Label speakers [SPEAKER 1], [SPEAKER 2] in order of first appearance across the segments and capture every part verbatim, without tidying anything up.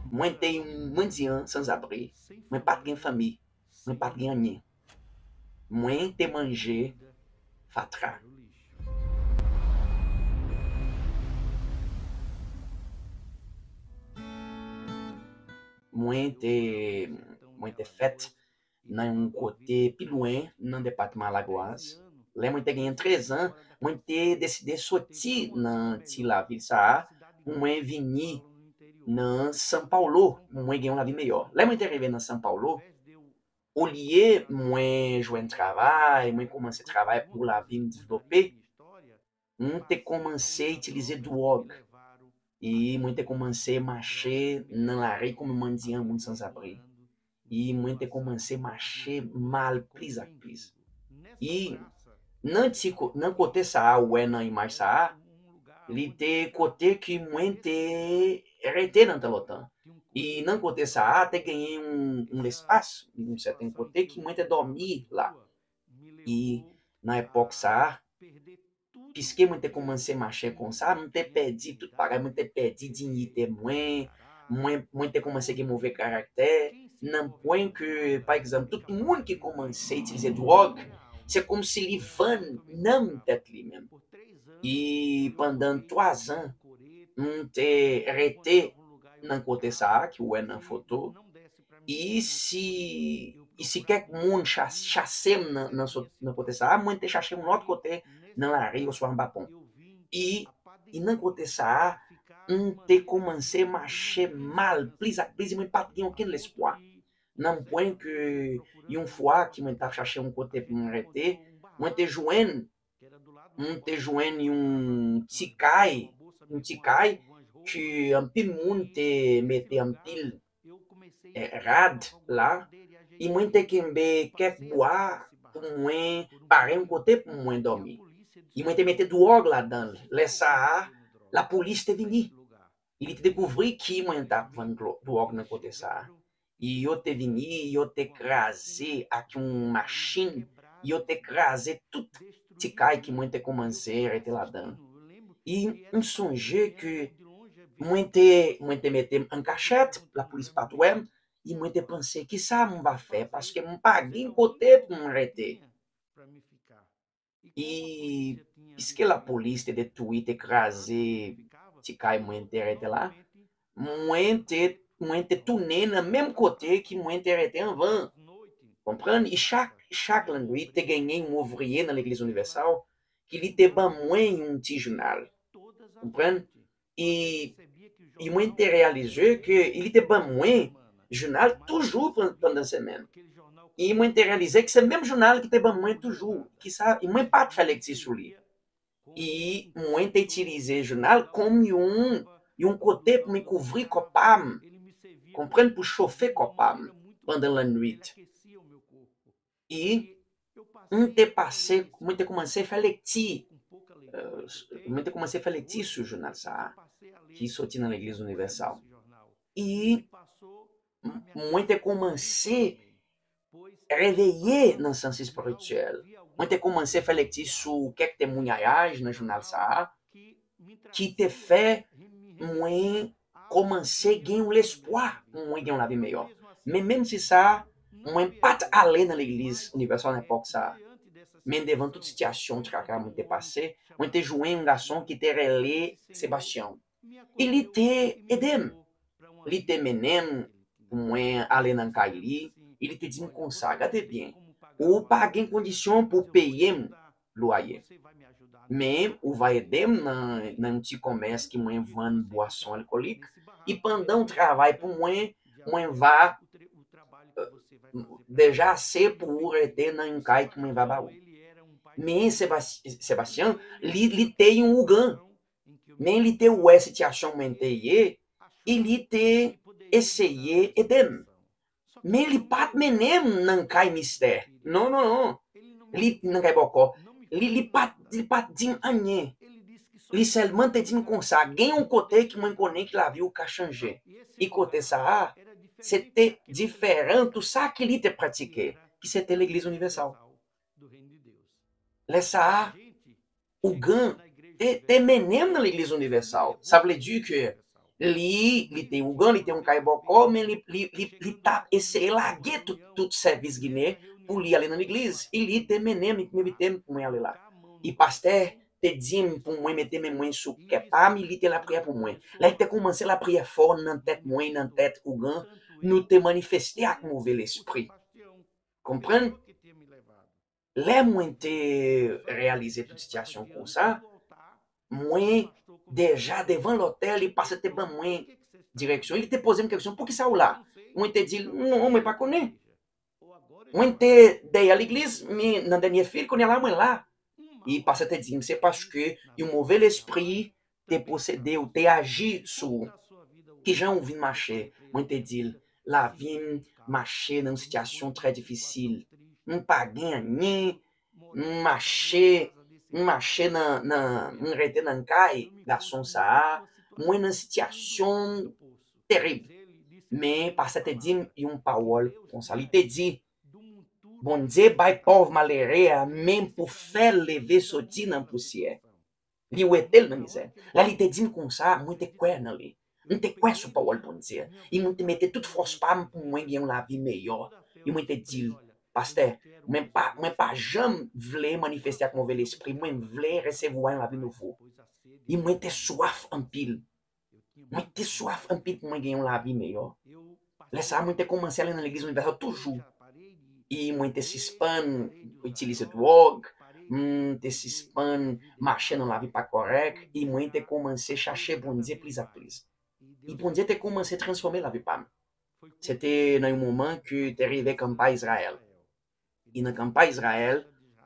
[SPEAKER 1] Mwen te yon mendian sans abri, mwen pat gen fami, mwen pat gen anyen. Mwen te manje fatra. Mwen te, mwen te fet nan yon kote pi loin nan departement Alagoas. Le mwen te genyen treze an, mwen te deside soti nan ti la vil sa a, pou mwen vini nan São Paulo, mwen genyon la vi meyor. Le mwen te rive nan São Paulo, ou liye mwen jwen travay, mwen komanse travay pou la vi m devlope, mwen te komanse itilize drog. E mwen te komanse mache nan la rey koum mendian moun sans abri. E mwen te komanse mache mal plis ak plis. E nan, ti, nan kote sa a, wè nan imaj sa a, li te kote ki mwen te rete nan talotan. E nan kote sa a, te genyen un, un espas, un certain kote ki mwen te dormi la. E nan epok sa a, piske mwen te komanse mache kon sa, mwen te pedi tout bagay, mwen te pedi dignite mwen, mwen, mwen te komanse gen mouve karakter, nan pwen ke, par exemple, tout moun ki komanse itilize drog, se kom si li van nan tet li men. E pandan trois an, mwen te rete nan kote sa, ki wè nan foto, e si, e si kek moun chas, chasem nan, nan, nan kote sa, mwen te chache moun lot kote nan la rey ou swa an bapon. E, e nan kote sa, mwen te komanse mache mal, plis ak plis, mwen pat gen oken l'espoi. Nan pwen ke yon fwa ki mwen tap chache yon kote pou mwen rete, mwen te jwen, mwen te jwen yon ti kay, yon ti kay, ki an pil moun te mette an pil eh, rad la, e mwen te kembe kek boa pou mwen pare yon kote pou mwen dormi. E mwen te mette drog la dan. Le sa, la polis te vini. Il te dekouvri ki mwen tap van drog nan kote sa. E yo te vini, yo te krasi ak yon machin, yo te krasi tout ti kay ki mwen te komanse rete la dan. E m sonje ke mwen te, mwen te mette an kachet, la polis pat wèm, e mwen te pense ki sa mwen va fe, paske mwen pa gen kote pou mwen rete. E piske la polis te detui, te krasi ti kay mwen te rete la, mwen te, mwen te toune nan menm kote ki mwen te rete anvan. Kompren? E chak, chak lan nuit te genyen yon ouvriye nan l'Eglise Universal ki li te ban mwen yon ti jounal. Kompren? E, e mwen te realize ke li te ban mwen jounal toujou pandan semen. E mwen te realize ki se menm jounal ki te ban mwen toujou. Ki sa, e mwen pat felek ti sou li. E mwen te itilize jounal kom yon, yon kote pou mwen kouvri kopam. Kompren? Pou chofe kopam pandan la nuit. E mwen te pase, mwen te komanse felek ti, uh, mwen te komanse felek ti sou jounal sa, ki soti nan l'Eglise Universal. E mwen te komanse reveye nan sens spirituel. Mwen te komanse felek ti sou kek temouniayaj nan jounal sa, ki te fe mwen komanse gen yon l'espoi, mwen gen yon la vi meyor. Men menm si sa, mwen pat ale nan l'Eglise Universal nan epok sa. Men devan tout sityasyon traka mwen te pase, mwen te jwen yon gason ki te rele Sebastian. E li te edem. Li te menem pou mwen ale nan kay li, e li te di m konsa, gade bien, ou pa gen kondisyon pou peyem loye. Men ou va edem nan, nan ti komers ki mwen vande boason alkolik, e pandan ou travay pou mwen, mwen va deja ase pou ou rete nan yon kay ki mwen va ba ou. Men Sebastian, li, li te yon ougan. Men li te ouwe sityasyon mwen te ye, e li te eseye edem. Men li pat menem nan kay mister. Non, non, non. Li nan kay boko. Li, li pat, li pat dim anye. Li selman te dim konsa. Gen yon kote ki mwen konen ki la vi ou ka chanje. E kote sa, c'était différent tout ça qu'il était pratiqué, qui c'était l'Église universelle. Les ça, ou gan, te, te menem dans l'Église universelle. Ça veut dire que Li, li te Ougan, li te un Kaiboko, men li, li, li, li tap eseye lage tout, tout servis Guinée pou li ale nan l'eglise. E li te menem, me metem pou mwen ale la. E paster te dim pou mwen mette men mwen sou kepam, li te la prière pou mwen. La te komanse la prière fort nan tête mwen, nan tête Ougan, nou te manifeste ak mauvais l'esprit. Kompren? Le mwen te realize tout situation kon sa, mwen deja devan l'hotel, il passe te ban mwen direksyon. Il te pose m question, pou ki sa ou la? Mwen te di, non, mwen pa konen. Mwen te dey a l'eglise, mi nan denye fil konen la mwen la. Il passe te di, c'est parce que yon mauvais l'esprit te posede ou te agi sou. Ki jan ou vin mache? Mwen te di, la vin mache nan situation très difficile. Mwen pa gen ni, mwen mache, mwen mache nan, nan, mwen rete nan kay, gason sa, mwen nan situation terrible. Mais parce te di yon parole kon sa. Li te di, bon Dieu bay pauvre malere même pour faire lever soti nan poussière. Li wetel nan misère. La li te di kon sa, mwen te kwe nan li. Mwen te kwe sou parole bon Dieu. E mwen te mette tout force pam pou mwen gen la vie meilleure. E mwen te di, pasteur, mwen pa, mwen pa jam vle manifeste ak mauvais l'esprit, mwen vle recevoir la vie nouveau. E mwen te soif en pile. Mwen te soif en pile pou mwen gen la vie meilleure. Le sa mwen te komanse ale nan l'église universelle toujours. E mwen te sispan utilize drogue, mwen te sispan marche nan la vie pa correct, e mwen te komanse chache bon Dieu plis a plis. E bon Dieu te komanse transformer la vie pam. C'était nan yon moment que te rive kampa Israël. E nan kampa Israël,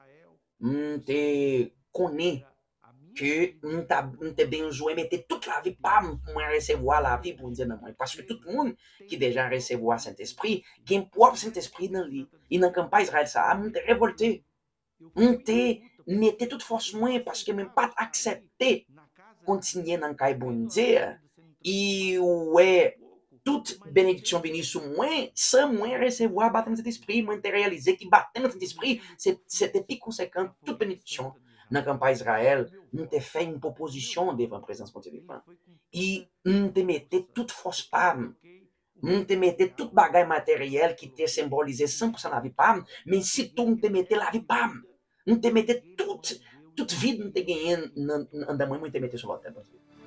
[SPEAKER 1] mwen te kone que mwen te benjoué mette toute la vie pam pou mwen recevoir la vie bon Dieu nan mwen. Parce que tout le monde qui déjà recevoir Saint-Esprit, gen propre Saint-Esprit nan li. E nan kampa Israël sa, mwen te révolté. Mwen te mette toute force mwen parce que mwen pat accepté kontinye nan kay bon Dieu. E ouais, toute bénédiction vini sou mwen, sans mwen recevoir baptême de Saint-Esprit, mwen te réaliser ki baptême de Saint-Esprit, c'était pi conséquent toute bénédiction. Nan kampa Israël, mwen te fè une proposition devant présence bon Dieu vivant. E mwen te mette toute force pam. Mwen te mette tout bagay matériel qui te symbolize cent pour cent la vie pam, mais surtout mwen te mette la vie pam. Mwen te mette tout, toute vie mwen te genyen nan dan mwen mwen te mette sur l'autel.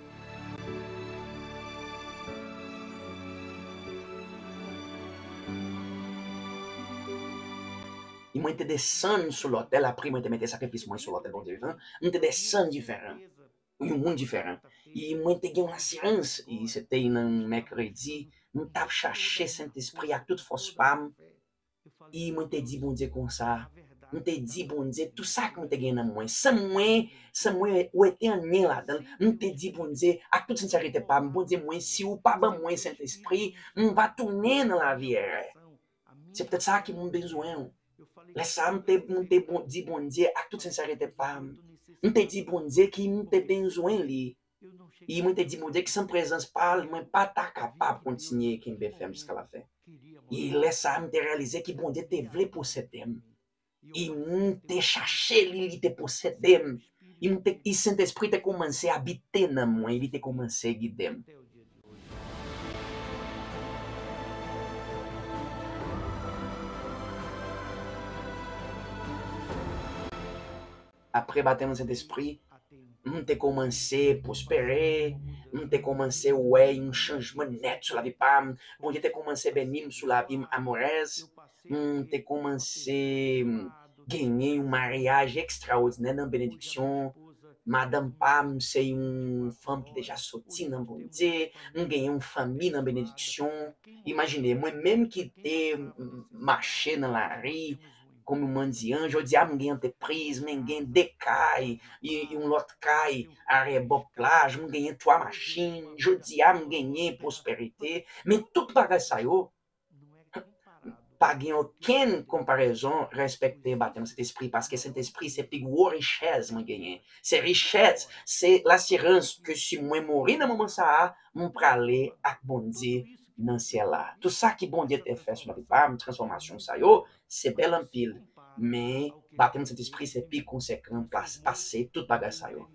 [SPEAKER 1] E mwen te desen sou l'hotel, apri mwen te mette sakrifis mwen sou l'hotel bon Dieu vivant, mwen te desen diferent, yon moun diferent. E mwen te gen l'assurance, e sete nan mercredi, mwen tap chache Saint-Esprit ak tout force pam, e mwen te di bon Dieu kon sa, mwen te di bon Dieu, tout sa k mwen te gen nan mwen, san mwen, san mwen ou ete an nyen la dan, mwen te di bon Dieu, ak tout sincerite pam, bon Dieu mwen, si ou pa ban mwen Saint-Esprit, mwen va tourner nan la vie erreur. C'est peut-être ça ki mwen bezwen. Le sa mwen te, mwen te bon, di bon Dieu, ak tout sincerite pam, mwen te di bon Dieu ki mwen te bezwen li. E mwen te di bon Dieu ki san prezans pal, mwen pa ta kapab kontinye ki mbe fem jiska la fe. E le sa mwen te realize ki bon Dieu te vle posedem. E mwen te chache li, li te posedem. E mwen te, e Saint-Esprit te komanse habite nan mwen, li te komanse guidem. Après baptême de Saint-Esprit, mwen te komanse prospérer, mwen te komanse wè yon changement net sou la vie pam, mwen te komanse benim sou la vie amoureuse, mwen te komanse genye yon mariage extraordinaire nan bénédiction. Madame Pam, se yon femme ki deja soti nan bon Dieu, mwen genye yon fami nan bénédiction. Imagine, mwen menm ki te marche nan la ri, kom yon mendian, jodi a mwen gen entreprise, mwen gen de kay, yon lot kay, are bo plage, mwen gen trois machines, jodi a mwen gen prospérité, mais tout bagay sa yo, pa gen aucune comparaison respecte baptême Saint-Esprit, parce que Saint-Esprit c'est plus gros richesse mwen genyen. C'est richesse, c'est l'assurance que si mwen mori nan moment sa, mwen prale ak bon Dieu nan ciel la. Tout ça ki bon Dieu te fait sur la vie pam, transformation sa yo, c'est bel en pile. Mais baptême Saint-Esprit c'est plus conséquent, passe tout bagay sa yo.